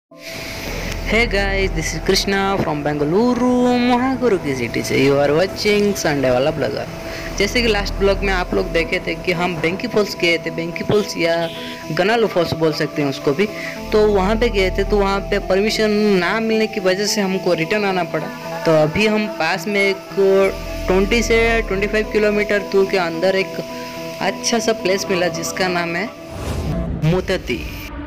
Hey guys, this is Krishna from Bengaluru, Mahaguru की city से। You are watching Sunday वाला blogger. जैसे कि लास्ट ब्लॉग में आप लोग देखे थे कि हम बेंकी फॉल्स गए थे। बेंकी फॉल्स या गनालू फॉल्स बोल सकते हैं उसको भी। तो वहाँ पे गए थे, तो वहाँ पे परमिशन ना मिलने की वजह से हमको रिटर्न आना पड़ा। तो अभी हम पास में एक 20 से 25 किलोमीटर दूर के अंदर एक अच्छा सा प्लेस मिला जिसका नाम है मुतती।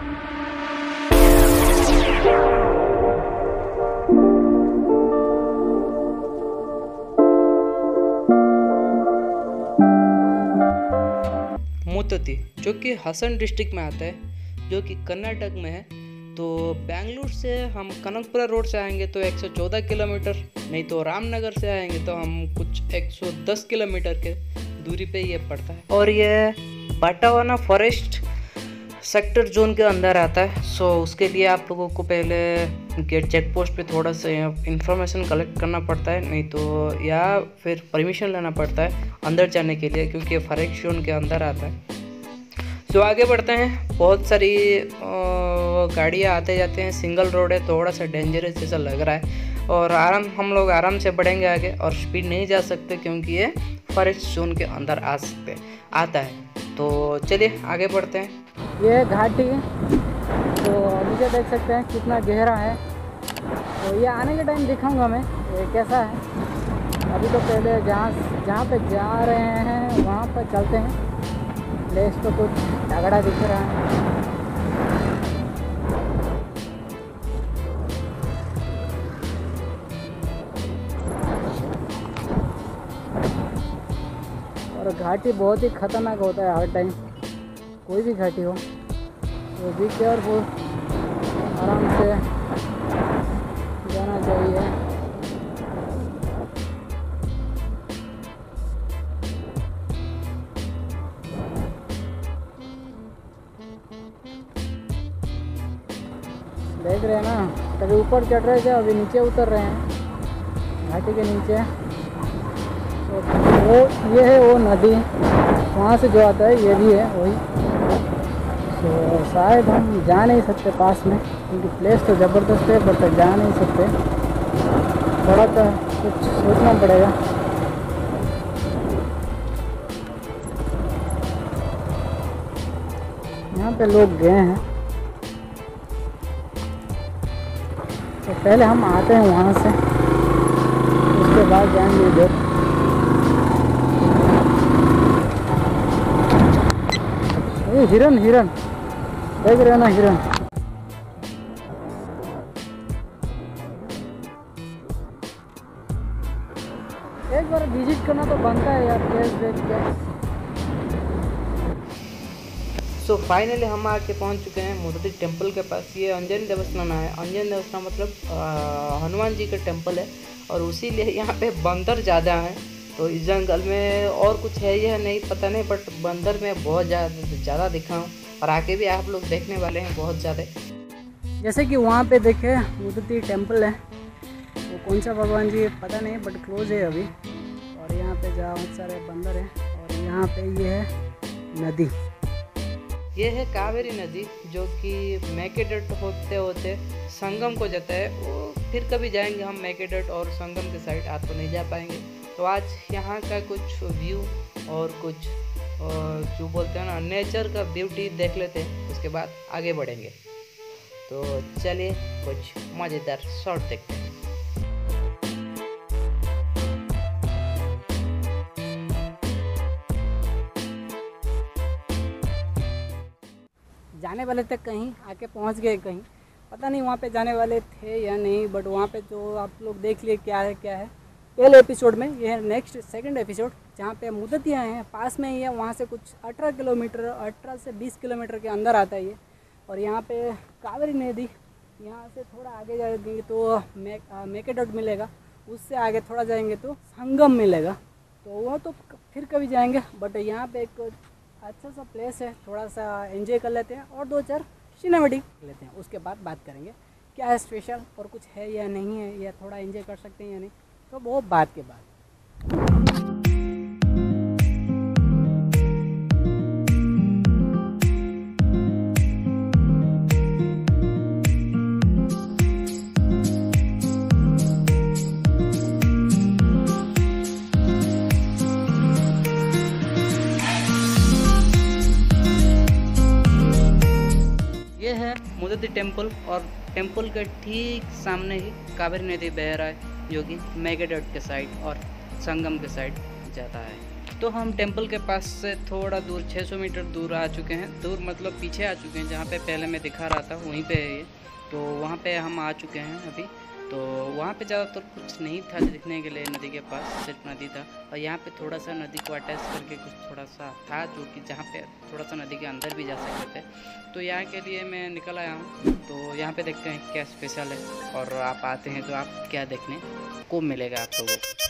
मुतती जो कि हसन डिस्ट्रिक्ट में आता है, जो कि कर्नाटक में है। तो बेंगलुरु से हम कनकपुरा रोड से आएंगे तो 114 किलोमीटर, नहीं तो रामनगर से आएंगे तो हम कुछ 110 किलोमीटर के दूरी पे ये पड़ता है। और ये बाटावाना फॉरेस्ट सेक्टर जोन के अंदर आता है। सो उसके लिए आप लोगों को पहले गेट चेक पोस्ट पे थोड़ा सा इंफॉर्मेशन कलेक्ट करना पड़ता है, नहीं तो या फिर परमिशन लेना पड़ता है अंदर जाने के लिए, क्योंकि फॉरेस्ट जोन के अंदर आता है। सो आगे बढ़ते हैं। बहुत सारी गाड़ियाँ आते जाते हैं, सिंगल रोड है, थोड़ा सा डेंजरस जैसा लग रहा है। और हम लोग आराम से बढ़ेंगे आगे, और स्पीड नहीं जा सकते क्योंकि ये फॉरेस्ट जोन के अंदर आता है। तो चलिए आगे बढ़ते हैं। ये घाटी तो नीचे देख सकते हैं कितना गहरा है। तो ये आने के टाइम दिखाऊंगा मैं ये कैसा है। अभी तो पहले जहाँ पे जा रहे हैं वहाँ पर चलते हैं। प्लेस तो कुछ तगड़ा दिख रहा है। और घाटी बहुत ही खतरनाक होता है हर टाइम, कोई भी घाटी हो। तो बी केयरफुल, आराम से जाना चाहिए। देख रहे हैं ना, कभी ऊपर चढ़ रहे थे, अभी नीचे उतर रहे हैं घाटी के नीचे। तो ये है वो नदी, वहाँ से जो आता है ये भी है वही। तो शायद हम जा नहीं सकते पास में, क्योंकि प्लेस तो ज़बरदस्त है, बट जा नहीं सकते। थोड़ा सा कुछ सोचना पड़ेगा। यहाँ पे लोग गए हैं, तो पहले हम आते हैं वहाँ से, उसके बाद जाएंगे इधर। ये हिरन देख रहे हो ना, हिरन। एक बार विजिट करना तो बनता है यार, प्लेस देख के। सो फाइनली हम आके पहुंच चुके हैं मुतती टेम्पल के पास। ये अंजनी देवस्थान है। अंजनी देवस्थान मतलब हनुमान जी का टेम्पल है, और उसीलिए यहाँ पे बंदर ज़्यादा हैं। तो इस जंगल में और कुछ है या नहीं पता नहीं, बट बंदर में बहुत ज़्यादा दिखा हूँ, और आगे भी आप लोग देखने वाले हैं बहुत ज़्यादा। जैसे कि वहाँ पे देखे मुतती टेम्पल है, वो कौन सा भगवान जी पता नहीं, बट क्लोज है अभी। और यहाँ पे बहुत सारे बंदर हैं। और यहाँ पे ये है नदी, ये है कावेरी नदी, जो कि मेकेडट होते होते संगम को जाता है। वो फिर कभी जाएंगे हम मेकेडट और संगम के साइड, आज तो नहीं जा पाएंगे। तो आज यहाँ का कुछ व्यू और कुछ जो बोलते हैं ना नेचर का ब्यूटी देख लेते हैं, उसके बाद आगे बढ़ेंगे। तो चलिए कुछ मज़ेदार शॉट देखते हैं। जाने वाले थे कहीं, आके पहुंच गए कहीं, पता नहीं वहाँ पे जाने वाले थे या नहीं। बट वहाँ पे जो आप लोग देख लिए क्या है पहले एपिसोड में। ये है नेक्स्ट सेकंड एपिसोड, जहाँ पे मुदती हैं पास में ही है। वहाँ से कुछ 18 किलोमीटर, 18 से 20 किलोमीटर के अंदर आता है ये। और यहाँ पे कावेरी नदी, यहाँ से थोड़ा आगे जाएंगे तो मेकेडट मिलेगा, उससे आगे थोड़ा जाएंगे तो संगम मिलेगा। तो वह तो फिर कभी जाएंगे। बट यहाँ पे एक अच्छा सा प्लेस है, थोड़ा सा एंजॉय कर लेते हैं और 2-4 सिनेमेटिक लेते हैं, उसके बाद बात करेंगे क्या है स्पेशल और कुछ है या नहीं है, या थोड़ा एंजॉय कर सकते हैं या नहीं, तो वो बात के बाद। टेम्पल और टेम्पल के ठीक सामने ही कावेरी नदी बह रहा है जो कि मेगाडॉट के साइड और संगम के साइड जाता है। तो हम टेम्पल के पास से थोड़ा दूर 600 मीटर दूर आ चुके हैं, दूर मतलब पीछे आ चुके हैं, जहाँ पे पहले मैं दिखा रहा था वहीं पे है ये। तो वहाँ पे हम आ चुके हैं अभी। तो वहाँ पे ज़्यादातर कुछ नहीं था दिखने के लिए, नदी के पास सिर्फ नदी था और यहाँ पे थोड़ा सा नदी को अटैच करके कुछ थोड़ा सा था जो कि जहाँ पे थोड़ा सा नदी के अंदर भी जा सकते थे। तो यहाँ के लिए मैं निकल आया हूँ। तो यहाँ पे देखते हैं क्या स्पेशल है और आप आते हैं तो आप क्या देखने को मिलेगा आप लोगों को।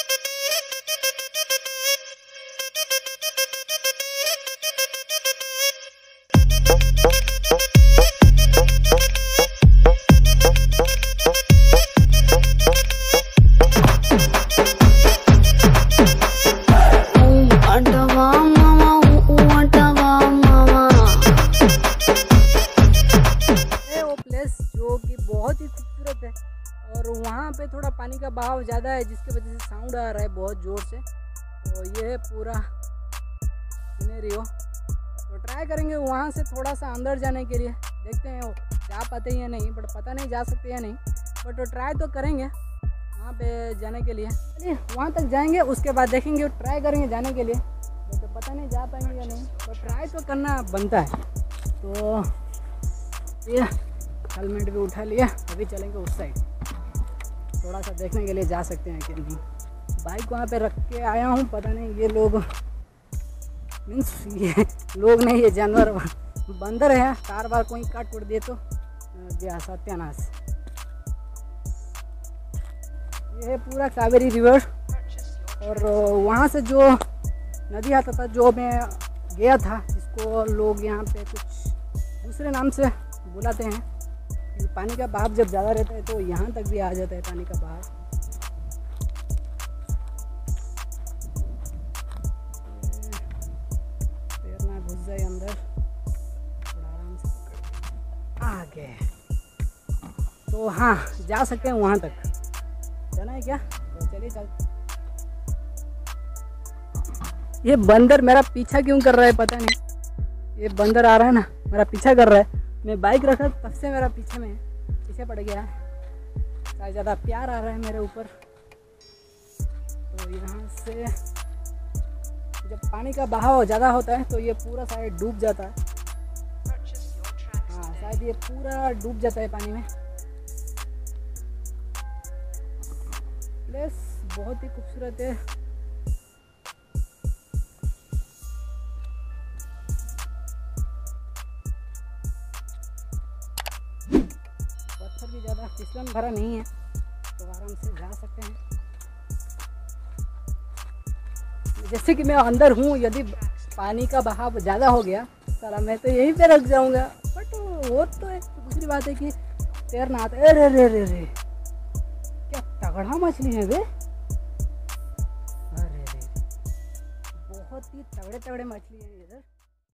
जो कि बहुत ही खूबसूरत है और वहाँ पे थोड़ा पानी का बहाव ज़्यादा है जिसकी वजह से साउंड आ रहा है बहुत ज़ोर से। तो ये है पूरा सिनेरियो। तो ट्राई करेंगे वहाँ से थोड़ा सा अंदर जाने के लिए, देखते हैं वो जा पाते हैं या नहीं, बट पता नहीं जा सकते या नहीं, बट ट्राई तो करेंगे वहाँ पे जाने के लिए। चलिए वहाँ तक जाएंगे, उसके बाद देखेंगे, ट्राई करेंगे जाने के लिए, बट पता नहीं जा पाएंगे या नहीं, तो ट्राई तो करना बनता है। तो ये हेलमेट भी उठा लिया, अभी चलेंगे उस साइड, थोड़ा सा देखने के लिए जा सकते हैं कि नहीं। बाइक वहाँ पे रख के आया हूँ, पता नहीं ये लोग मीन्स ये लोग नहीं, ये जानवर बंदर है, कार बार कोई काट उड़ दिए तो गया सत्यानाश। ये है पूरा कावेरी रिवर और वहाँ से जो नदी आता था, जो मैं गया था, जिसको लोग यहाँ पे कुछ दूसरे नाम से बुलाते हैं। पानी का बहाव जब ज़्यादा रहता है तो यहाँ तक भी आ जाता है पानी का बहाव। तैरना घुस जाए अंदर, थोड़ा आराम से आगे। तो हाँ जा सकते हैं वहाँ तक, जाना है क्या? तो चलिए चल। ये बंदर मेरा पीछा क्यों कर रहा है पता नहीं, ये बंदर आ रहा है ना मेरा पीछा कर रहा है। मैं बाइक रखा तब से मेरा पीछे पड़ गया है, शायद ज़्यादा प्यार आ रहा है मेरे ऊपर। तो यहाँ से जब पानी का बहाव ज़्यादा होता है तो ये पूरा शायद डूब जाता है। हाँ शायद ये पूरा डूब जाता है पानी में। प्लेस बहुत ही खूबसूरत है। भी ज़्यादा फिसलन भरा नहीं है तो आराम से जा सकते हैं। जैसे कि मैं अंदर हूँ, यदि पानी का बहाव ज़्यादा हो गया सारा मैं तो यहीं पे रख जाऊँगा, बट वो तो एक दूसरी बात है कि तैरना आता है। अरे रे रे रे क्या तगड़ा मछली है वे, अरे रे बहुत ही तगड़े मछली है इधर।